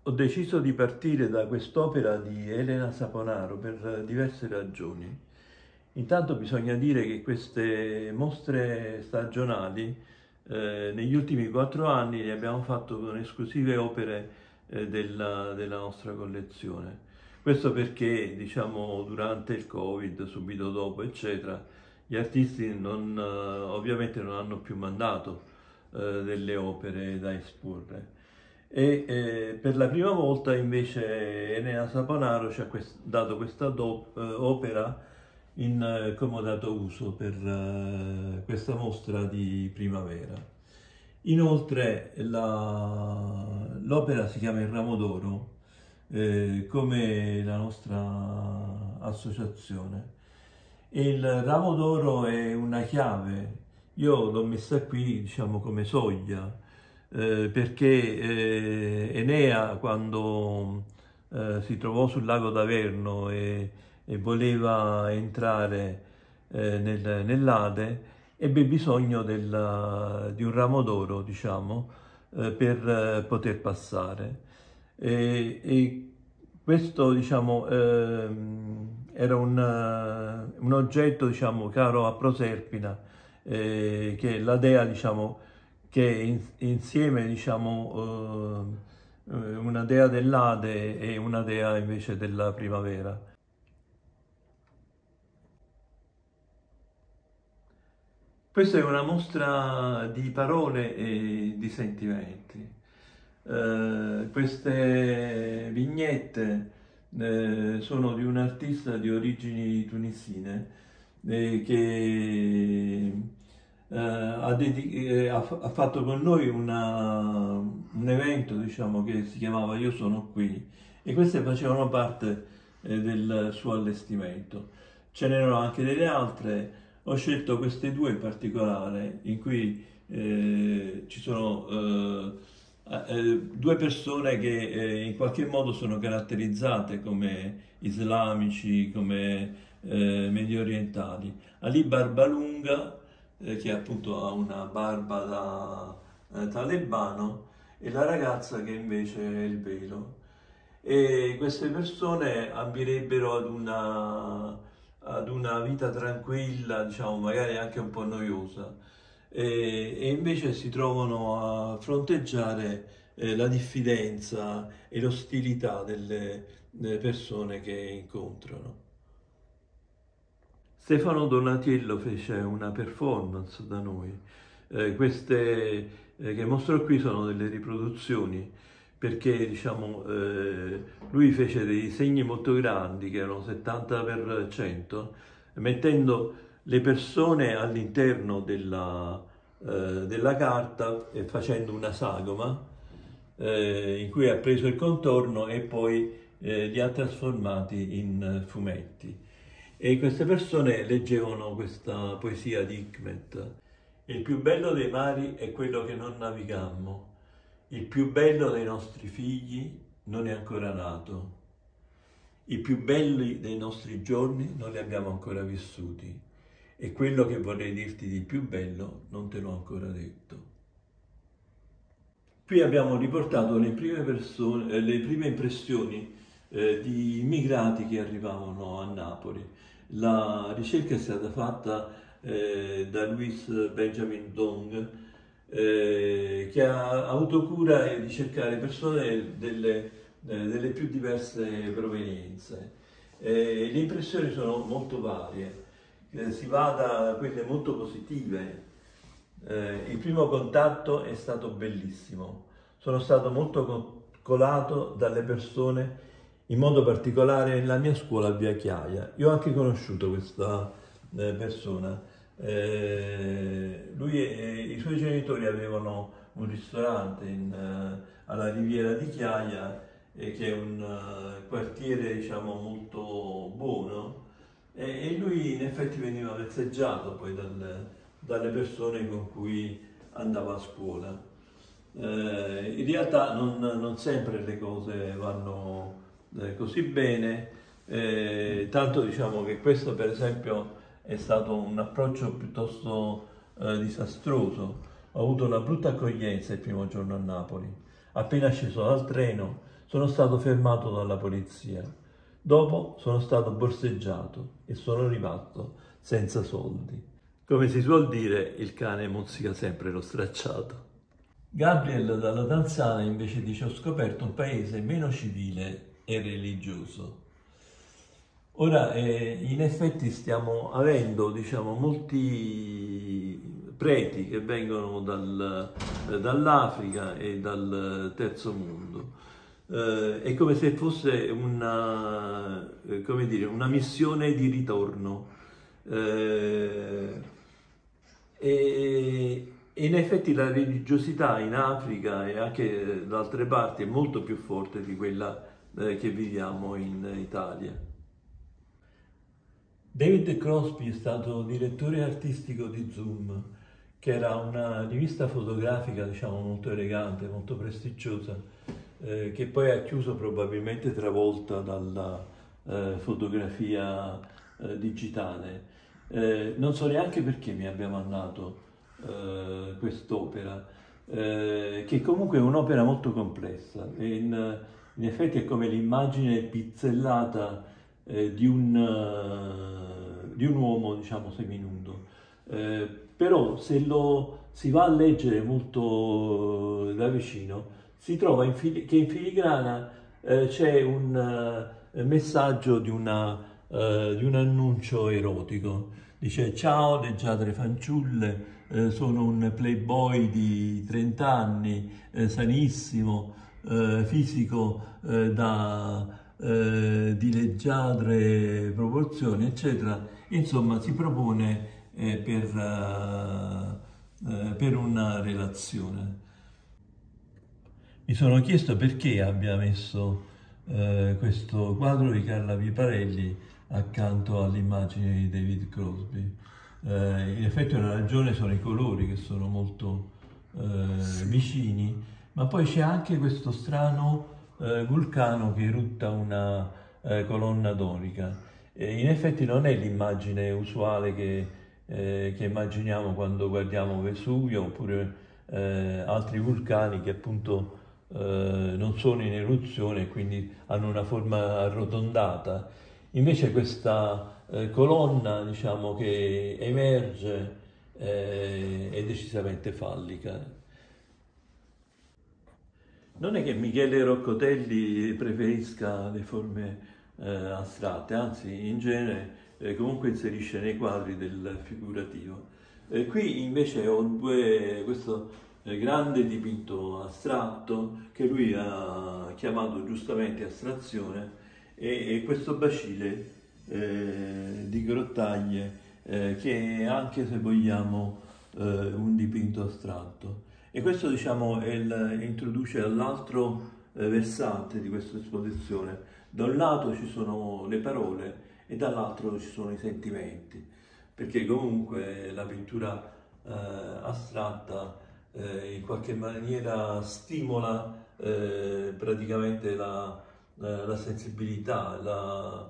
Ho deciso di partire da quest'opera di Elena Saponaro per diverse ragioni. Intanto bisogna dire che queste mostre stagionali negli ultimi 4 anni le abbiamo fatto con esclusive opere della nostra collezione. Questo perché, diciamo, durante il Covid, subito dopo, eccetera, gli artisti ovviamente non hanno più mandato delle opere da esporre. Per la prima volta invece Elena Saponaro ci ha dato questa opera in comodato uso per questa mostra di primavera. Inoltre l'opera si chiama Il Ramo d'Oro, come la nostra associazione. E il ramo d'oro è una chiave, io l'ho messa qui, diciamo, come soglia, perché Enea, quando si trovò sul lago d'Averno e voleva entrare nell'Ade, ebbe bisogno di un ramo d'oro, diciamo, per poter passare. E questo, diciamo, era un oggetto, diciamo, caro a Proserpina, che è la dea, diciamo, che insieme, diciamo, una dea dell'Ade e una dea invece della primavera. Questa è una mostra di parole e di sentimenti. Queste vignette sono di un artista di origini tunisine che ha fatto con noi un evento, diciamo, che si chiamava Io sono qui, e queste facevano parte del suo allestimento. Ce n'erano anche delle altre. Ho scelto queste due in particolare, in cui ci sono due persone che in qualche modo sono caratterizzate come islamici, come medio orientali. Ali Barbalunga, che appunto ha una barba da talebano, e la ragazza che invece è il velo. E queste persone ambirebbero ad una vita tranquilla, diciamo, magari anche un po' noiosa, e invece si trovano a fronteggiare la diffidenza e l'ostilità delle persone che incontrano. Stefano Donatiello fece una performance da noi. Queste che mostro qui sono delle riproduzioni, perché, diciamo, lui fece dei segni molto grandi, che erano 70 per 100, mettendo le persone all'interno della carta e facendo una sagoma in cui ha preso il contorno e poi li ha trasformati in fumetti. E queste persone leggevano questa poesia di Hikmet. Il più bello dei mari è quello che non navigammo. Il più bello dei nostri figli non è ancora nato. I più belli dei nostri giorni non li abbiamo ancora vissuti. E quello che vorrei dirti di più bello non te l'ho ancora detto. Qui abbiamo riportato le prime impressioni di immigrati che arrivavano a Napoli. La ricerca è stata fatta da Louis Benjamin Dong, che ha avuto cura di cercare persone delle più diverse provenienze. Le impressioni sono molto varie, si va da quelle molto positive. Il primo contatto è stato bellissimo, sono stato molto coccolato dalle persone, in modo particolare nella mia scuola a Via Chiaia. Io ho anche conosciuto questa persona. Lui e i suoi genitori avevano un ristorante alla Riviera di Chiaia, che è un quartiere, diciamo, molto buono, e lui in effetti veniva vezzeggiato poi dalle persone con cui andava a scuola. In realtà non sempre le cose vanno così bene, tanto, diciamo, che questo per esempio è stato un approccio piuttosto disastroso. Ho avuto una brutta accoglienza il primo giorno a Napoli. Appena sceso dal treno sono stato fermato dalla polizia. Dopo sono stato borseggiato e sono rimasto senza soldi. Come si suol dire, il cane mozzica sempre lo stracciato. Gabriel dalla Tanzania invece dice: ho scoperto un paese meno civile e religioso. Ora, in effetti stiamo avendo, diciamo, molti preti che vengono dall'Africa e dal terzo mondo. È come se fosse come dire, una missione di ritorno. E in effetti la religiosità in Africa e anche da altre parti è molto più forte di quella che viviamo in Italia. David Crosby è stato direttore artistico di Zoom, che era una rivista fotografica, diciamo, molto elegante, molto prestigiosa, che poi ha chiuso probabilmente travolta dalla fotografia digitale. Non so neanche perché mi abbia mandato quest'opera, che comunque è un'opera molto complessa. In effetti è come l'immagine pizzellata di un uomo, diciamo, seminudo. Però se lo si va a leggere molto da vicino, si trova che in filigrana c'è un messaggio di un annuncio erotico. Dice: ciao leggiadre fanciulle, sono un playboy di 30 anni, sanissimo, fisico di leggiadre proporzioni, eccetera. Insomma, si propone per una relazione. Mi sono chiesto perché abbia messo questo quadro di Carla Piparelli accanto all'immagine di David Crosby. In effetti una ragione sono i colori, che sono molto vicini, ma poi c'è anche questo strano vulcano che erutta una colonna dorica. In effetti non è l'immagine usuale che immaginiamo quando guardiamo Vesuvio oppure altri vulcani che appunto non sono in eruzione e quindi hanno una forma arrotondata. Invece questa colonna, diciamo, che emerge è decisamente fallica. Non è che Michele Roccotelli preferisca le forme astratte, anzi in genere comunque inserisce nei quadri del figurativo. Qui invece ho questo grande dipinto astratto che lui ha chiamato giustamente astrazione e questo bacile di Grottaglie che è anche, se vogliamo, un dipinto astratto. E questo, diciamo, introduce all'altro versante di questa esposizione. Da un lato ci sono le parole e dall'altro ci sono i sentimenti, perché comunque la pittura astratta in qualche maniera stimola praticamente la sensibilità,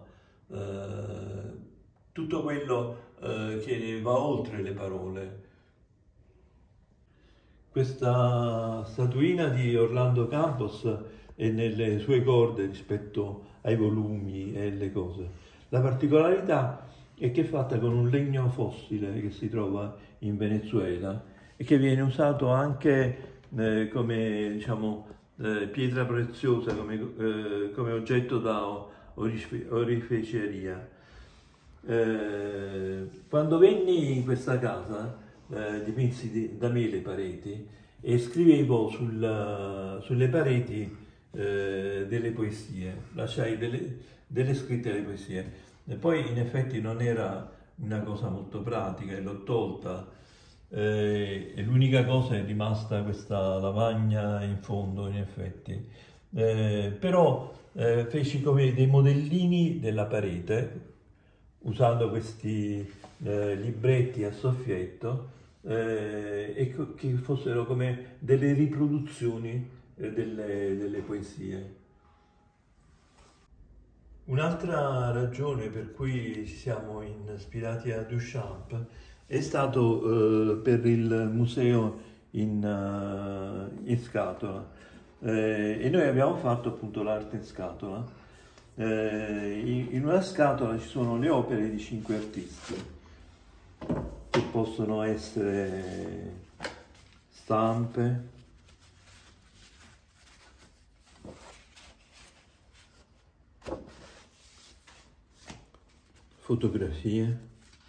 tutto quello che va oltre le parole. Questa statuina di Orlando Campos è nelle sue corde rispetto ai volumi e le cose. La particolarità è che è fatta con un legno fossile che si trova in Venezuela e che viene usato anche come, diciamo, pietra preziosa, come oggetto da oreficeria. Quando venni in questa casa dipinsi da me le pareti e scrivevo sulle pareti delle poesie, lasciai delle scritte alle poesie. E poi in effetti non era una cosa molto pratica e l'ho tolta e l'unica cosa è rimasta questa lavagna in fondo, in effetti. Però feci come dei modellini della parete usando questi libretti a soffietto e che fossero come delle riproduzioni delle poesie. Un'altra ragione per cui ci siamo ispirati a Duchamp è stato per il museo in scatola. e noi abbiamo fatto appunto l'arte in scatola. In una scatola ci sono le opere di 5 artisti, che possono essere stampe, fotografie,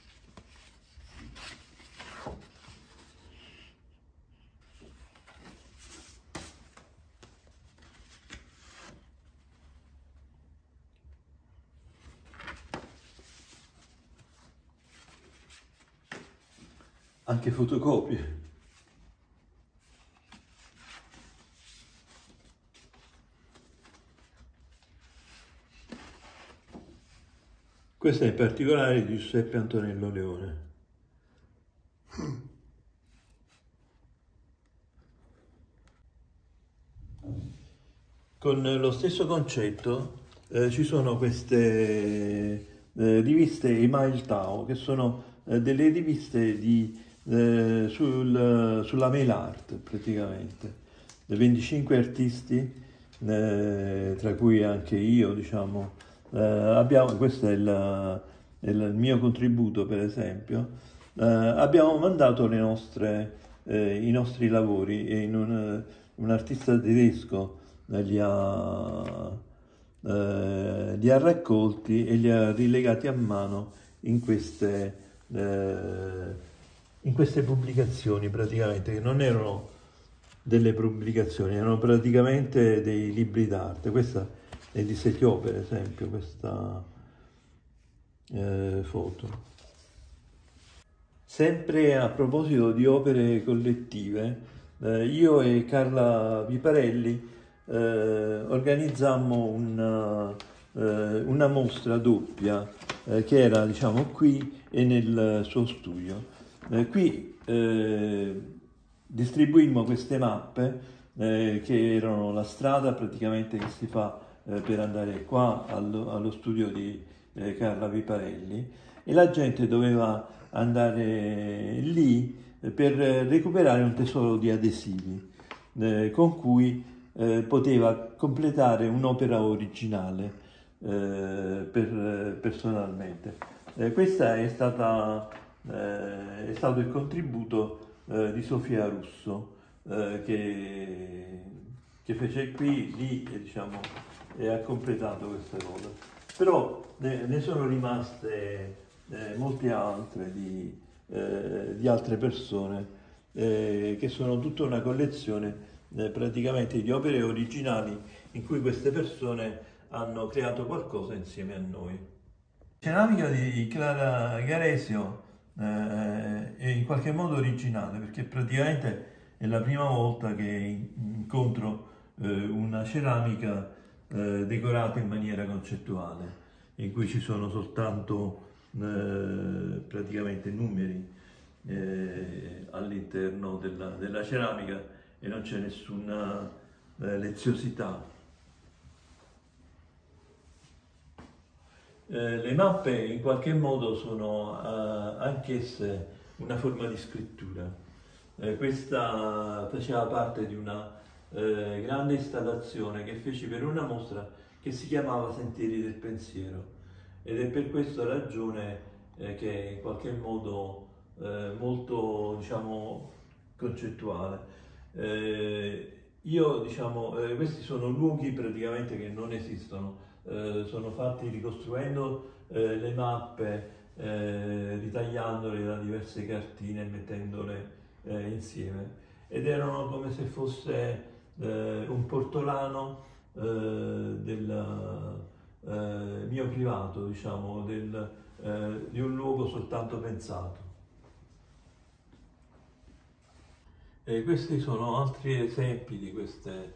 anche fotocopie. Questa è in particolare di Giuseppe Antonello Leone. Con lo stesso concetto ci sono queste riviste Email Tao, che sono delle riviste sulla mail art praticamente. 25 artisti, tra cui anche io, diciamo, questo è il mio contributo per esempio, abbiamo mandato i nostri lavori e un artista tedesco li ha raccolti e li ha rilegati a mano in queste pubblicazioni praticamente, che non erano delle pubblicazioni, erano praticamente dei libri d'arte. Questa è di Secchio, per esempio, questa foto. Sempre a proposito di opere collettive, io e Carla Viparelli organizzammo una mostra doppia che era, diciamo, qui e nel suo studio. Qui distribuimmo queste mappe che erano la strada praticamente che si fa per andare qua allo studio di Carla Viparelli, e la gente doveva andare lì per recuperare un tesoro di adesivi con cui poteva completare un'opera originale personalmente. Questo è stato il contributo di Sofia Russo, che fece qui, lì, diciamo, e ha completato queste cose. Però ne sono rimaste molte altre di altre persone, che sono tutta una collezione praticamente di opere originali in cui queste persone hanno creato qualcosa insieme a noi. La ceramica di Clara Garesio è in qualche modo originale, perché praticamente è la prima volta che incontro una ceramica decorata in maniera concettuale, in cui ci sono soltanto praticamente numeri all'interno della ceramica e non c'è nessuna leziosità. Le mappe in qualche modo sono anch'esse una forma di scrittura. Questa faceva parte di una grande installazione che feci per una mostra che si chiamava Sentieri del Pensiero, ed è per questa ragione che è in qualche modo molto, diciamo, concettuale. Questi sono luoghi praticamente che non esistono, sono fatti ricostruendo le mappe, ritagliandole da diverse cartine e mettendole insieme, ed erano come se fosse un portolano del mio privato, diciamo, di un luogo soltanto pensato. Questi sono altri esempi di queste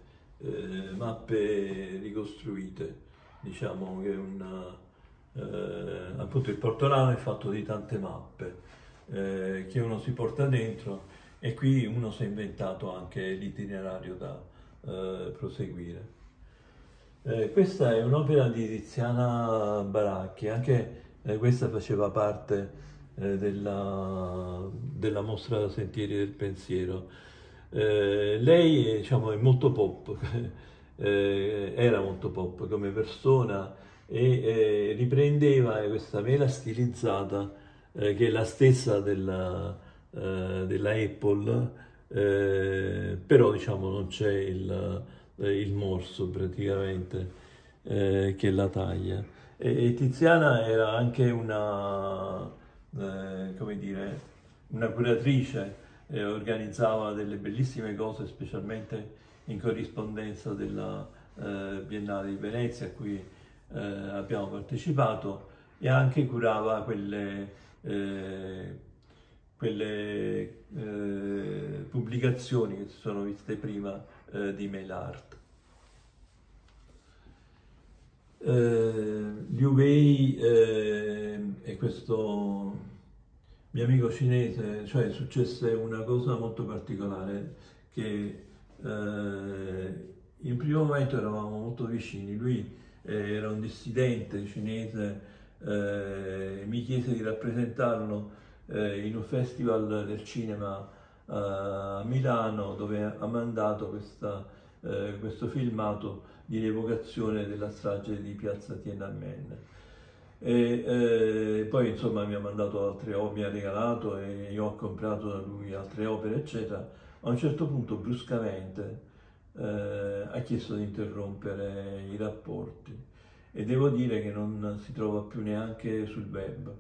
mappe ricostruite. Diciamo che appunto il portolano è fatto di tante mappe che uno si porta dentro, e qui uno si è inventato anche l'itinerario da proseguire. Questa è un'opera di Tiziana Baracchi, anche questa faceva parte della mostra Sentieri del Pensiero. Lei, diciamo, è molto pop, era molto pop come persona e riprendeva questa mela stilizzata che è la stessa della Apple, però diciamo non c'è il morso praticamente che la taglia. E Tiziana era anche come dire, una curatrice, organizzava delle bellissime cose, specialmente in corrispondenza della Biennale di Venezia a cui abbiamo partecipato e anche curava quelle pubblicazioni che si sono viste prima di Mail Art. Liu Wei e questo mio amico cinese, cioè successe una cosa molto particolare che in primo momento eravamo molto vicini, lui era un dissidente cinese, mi chiese di rappresentarlo in un festival del cinema a Milano dove ha mandato questo filmato di rievocazione della strage di Piazza Tiananmen. Poi insomma mi ha mandato mi ha regalato e io ho comprato da lui altre opere eccetera. A un certo punto bruscamente ha chiesto di interrompere i rapporti e devo dire che non si trova più neanche sul web.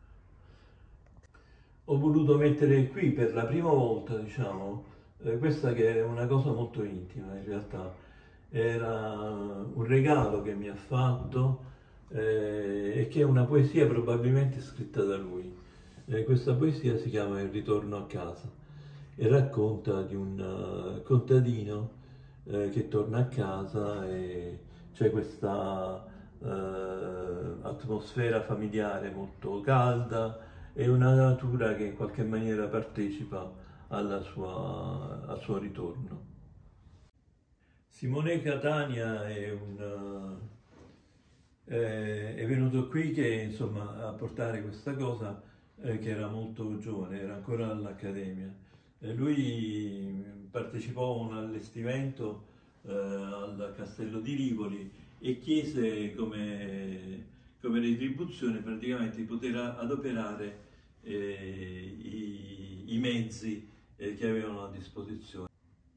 Ho voluto mettere qui per la prima volta, diciamo, questa che è una cosa molto intima in realtà. Era un regalo che mi ha fatto e che è una poesia probabilmente scritta da lui. Questa poesia si chiama Il ritorno a casa e racconta di un contadino che torna a casa e c'è questa atmosfera familiare molto calda e una natura che in qualche maniera partecipa al suo ritorno. Simone Catania è venuto qui che, insomma, a portare questa cosa che era molto giovane, era ancora all'Accademia. Lui partecipò a un allestimento al Castello di Rivoli e chiese come retribuzione praticamente di poter adoperare i mezzi che avevano a disposizione.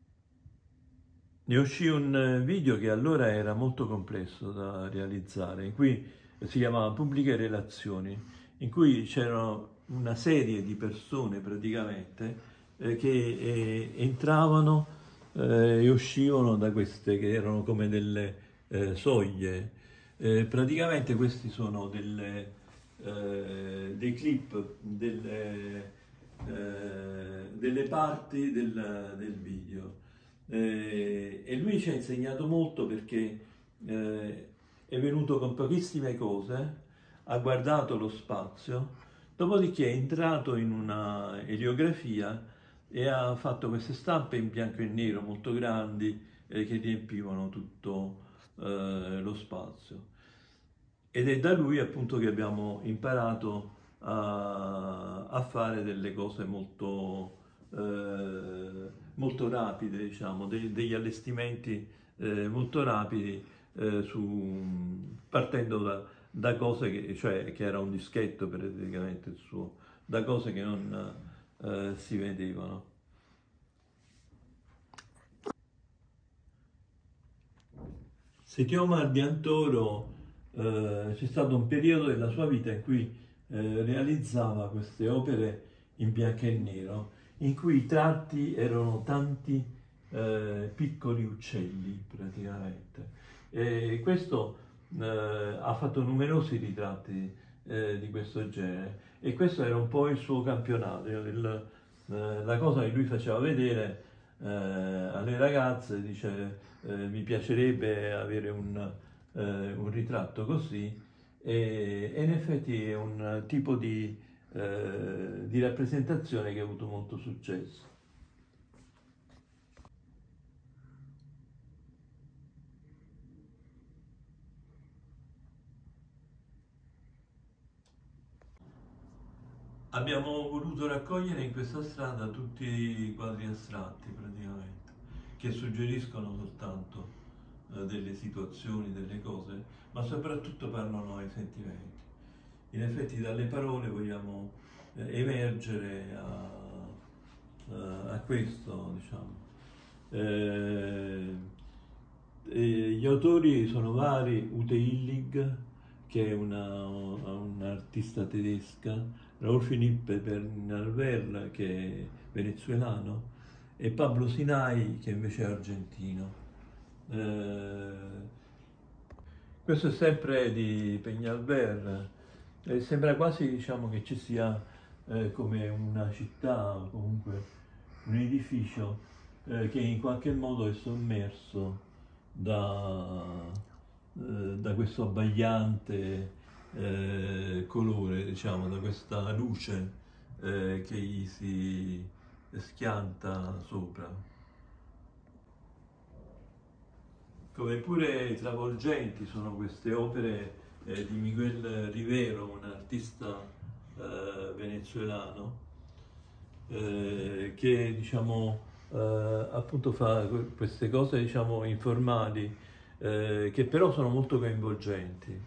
Ne uscì un video che allora era molto complesso da realizzare, in cui si chiamava Pubbliche Relazioni, in cui c'erano una serie di persone praticamente che entravano e uscivano da queste che erano come delle soglie. Praticamente questi sono dei clip, delle parti del video. E lui ci ha insegnato molto perché è venuto con pochissime cose, ha guardato lo spazio, dopodiché è entrato in una eliografia e ha fatto queste stampe in bianco e nero molto grandi che riempivano tutto lo spazio. Ed è da lui appunto che abbiamo imparato a fare delle cose molto rapide, diciamo, degli allestimenti molto rapidi partendo da cose che era un dischetto praticamente il suo, da cose che non si vedevano. Setioma Ardiantoro c'è stato un periodo della sua vita in cui realizzava queste opere in bianco e nero, in cui i tratti erano tanti piccoli uccelli praticamente. E questo ha fatto numerosi ritratti di questo genere e questo era un po' il suo campionato, la cosa che lui faceva vedere alle ragazze, dice mi piacerebbe avere un ritratto così e in effetti è un tipo di rappresentazione che ha avuto molto successo. Abbiamo voluto raccogliere in questa strada tutti i quadri astratti praticamente, che suggeriscono soltanto delle situazioni, delle cose, ma soprattutto parlano ai sentimenti. In effetti dalle parole vogliamo emergere a questo, diciamo. Gli autori sono vari: Ute Illig, che è un'artista tedesca, Raúl Felipe Bernalver, che è venezuelano, e Pablo Sinai, che invece è argentino. Questo è sempre di Peñalver, sembra quasi, diciamo, che ci sia come una città o comunque un edificio che in qualche modo è sommerso da questo abbagliante colore, diciamo, da questa luce che gli si schianta sopra. Come pure travolgenti sono queste opere di Miguel Rivero, un artista venezuelano, che diciamo appunto fa queste cose, diciamo, informali, che però sono molto coinvolgenti.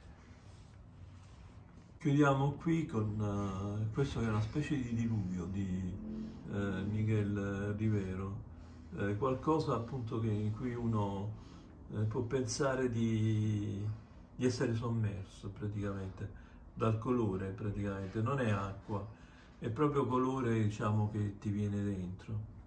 Chiudiamo qui con questo che è una specie di diluvio di Miguel Rivero, qualcosa appunto in cui uno può pensare di essere sommerso praticamente dal colore, praticamente non è acqua, è proprio colore, diciamo, che ti viene dentro.